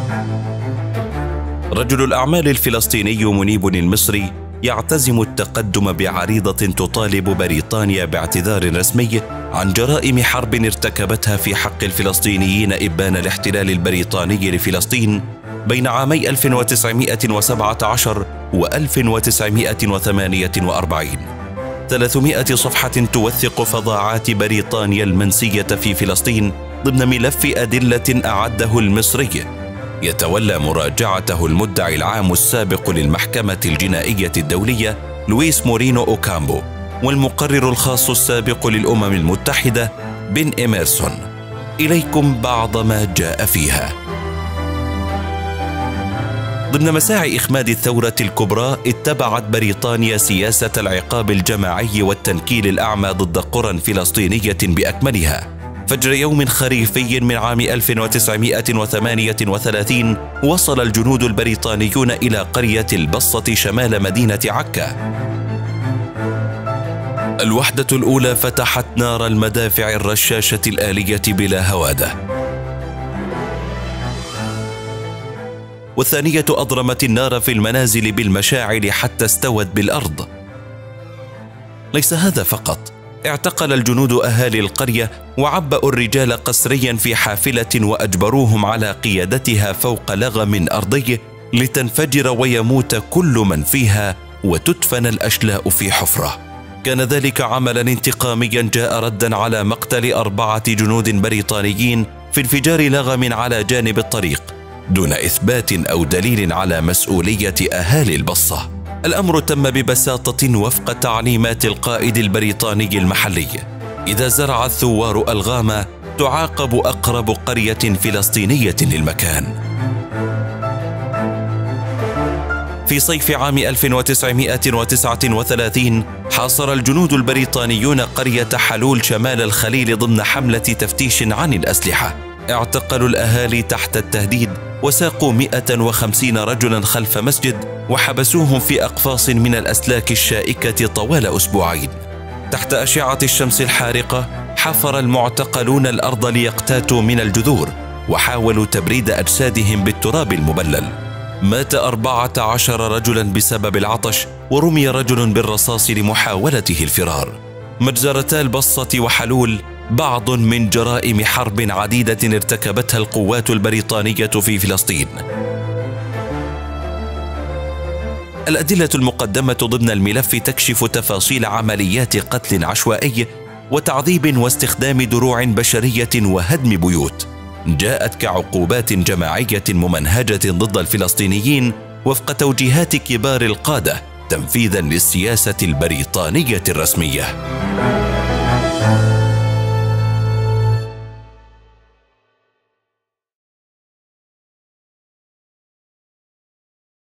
رجل الأعمال الفلسطيني منيب المصري يعتزم التقدم بعريضة تطالب بريطانيا باعتذار رسمي عن جرائم حرب ارتكبتها في حق الفلسطينيين إبان الاحتلال البريطاني لفلسطين بين عامي 1917 و 1948. 300 صفحة توثق فظاعات بريطانيا المنسية في فلسطين ضمن ملف أدلة أعده المصري يتولى مراجعته المدعي العام السابق للمحكمة الجنائية الدولية لويس مورينو أوكامبو، والمقرر الخاص السابق للأمم المتحدة بن إيميرسون. إليكم بعض ما جاء فيها. ضمن مساعي إخماد الثورة الكبرى، اتبعت بريطانيا سياسة العقاب الجماعي والتنكيل الأعمى ضد قرى فلسطينية بأكملها. فجر يوم خريفي من عام 1938 وصل الجنود البريطانيون إلى قرية البصة شمال مدينة عكا. الوحدة الأولى فتحت نار المدافع الرشاشة الآلية بلا هوادة، والثانية أضرمت النار في المنازل بالمشاعل حتى استوت بالأرض. ليس هذا فقط، اعتقل الجنود أهالي القرية وعبأوا الرجال قسريا في حافلة وأجبروهم على قيادتها فوق لغم أرضي لتنفجر ويموت كل من فيها وتدفن الأشلاء في حفرة. كان ذلك عملا انتقاميا جاء ردا على مقتل 4 جنود بريطانيين في انفجار لغم على جانب الطريق دون إثبات أو دليل على مسؤولية أهالي البصة. الأمر تم ببساطة وفق تعليمات القائد البريطاني المحلي: إذا زرع الثوار ألغاما تعاقب أقرب قرية فلسطينية للمكان. في صيف عام 1939 حاصر الجنود البريطانيون قرية حلول شمال الخليل ضمن حملة تفتيش عن الأسلحة. اعتقلوا الأهالي تحت التهديد وساقوا 150 رجلا خلف مسجد وحبسوهم في أقفاص من الأسلاك الشائكة طوال أسبوعين. تحت أشعة الشمس الحارقة حفر المعتقلون الأرض ليقتاتوا من الجذور وحاولوا تبريد أجسادهم بالتراب المبلل. مات 14 رجلا بسبب العطش، ورمي رجل بالرصاص لمحاولته الفرار. مجزرتا البصة وحلول بعض من جرائم حرب عديدة ارتكبتها القوات البريطانية في فلسطين. الأدلة المقدمة ضمن الملف تكشف تفاصيل عمليات قتل عشوائي وتعذيب واستخدام دروع بشرية وهدم بيوت، جاءت كعقوبات جماعية ممنهجة ضد الفلسطينيين وفق توجيهات كبار القادة تنفيذا للسياسة البريطانية الرسمية.